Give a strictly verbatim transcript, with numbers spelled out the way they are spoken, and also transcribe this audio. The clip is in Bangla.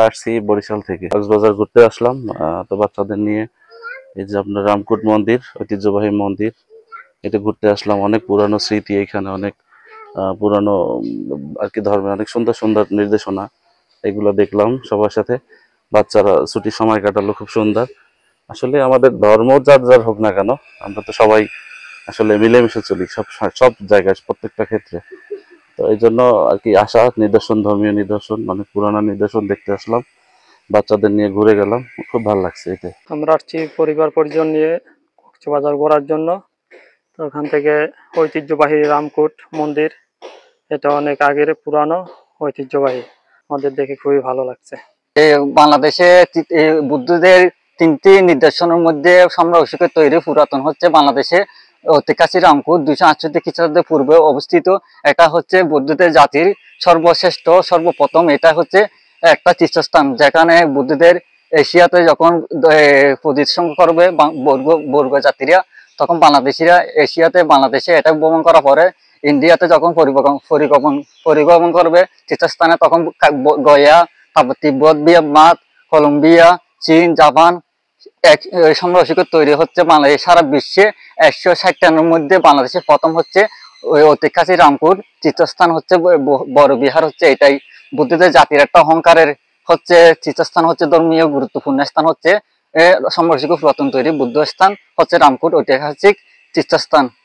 আসছি বরিশাল থেকে, কক্সবাজার ঘুরতে আসলাম। তো বাচ্চাদের নিয়ে এই যে আপনার রামকুট মন্দির, ঐতিহ্যবাহী মন্দির, এটা ঘুরতে আসলাম। অনেক পুরানো স্মৃতি এখানে, অনেক পুরানো আর কি ধর্মের অনেক সুন্দর সুন্দর নির্দেশনা, এগুলো দেখলাম সবার সাথে। বাচ্চারা ছুটির সময় কাটালো খুব সুন্দর। আসলে আমাদের ধর্ম যার যার হোক না কেন, আমরা তো সবাই আসলে মিলেমিশে চলি সব সব জায়গায়, প্রত্যেকটা ক্ষেত্রে। তো এই জন্য আর কি আসা, নিদর্শন, ধর্মীয় নিদর্শন, অনেক পুরানো নিদর্শন দেখতে আসলাম। বাচ্চাদের নিয়ে ঘুরে গেলাম, খুব ভালো লাগছে। এটা আমরা আসছি পরিবার পরিজন নিয়ে কক্সবাজার ঘোরার জন্য। তো ওখান থেকে ঐতিহ্যবাহী রামকুট মন্দির, এটা অনেক আগের পুরানো ঐতিহ্যবাহী, আমাদের দেখে খুবই ভালো লাগছে। বাংলাদেশে বুদ্ধদের তিনটি নিদর্শনের মধ্যে সম্রাট তৈরি পুরাতন হচ্ছে বাংলাদেশে ঐতিহাসিক রামকুট, দুইশো আটষট্টি খ্রিস্টাব্দের পূর্বে অবস্থিত। এটা হচ্ছে বৌদ্ধদের জাতির সর্বশ্রেষ্ঠ সর্বপ্রথম, এটা হচ্ছে একটা তীর্থস্থান যেখানে বুদ্ধদের এশিয়াতে যখন প্রতিষ্ঠান করবে বৌদ্ধ জাতিরা, তখন বাংলাদেশিরা এশিয়াতে বাংলাদেশে এটা ভ্রমণ করার পরে ইন্ডিয়াতে যখন পরিবহন পরিগমন পরিগমন করবে তীর্থস্থানে, তখন গয়া, তারপর তিব্বত, ভিয়েতনাম, কলম্বিয়া, চীন, জাপান এক সম্রাট তৈরি হচ্ছে বাংলাদেশ। সারা বিশ্বে একশো ষাটটার মধ্যে বাংলাদেশে প্রথম হচ্ছে ওই ঐতিহাসিক রামকুট তীর্থস্থান হচ্ছে, বড় বিহার হচ্ছে। এটাই বুদ্ধদের জাতির একটা অহংকারের হচ্ছে তীর্থস্থান, হচ্ছে ধর্মীয় গুরুত্বপূর্ণ স্থান হচ্ছে সম্রাট পুরাতন তৈরি বুদ্ধ স্থান হচ্ছে রামকুট ঐতিহাসিক তীর্থস্থান।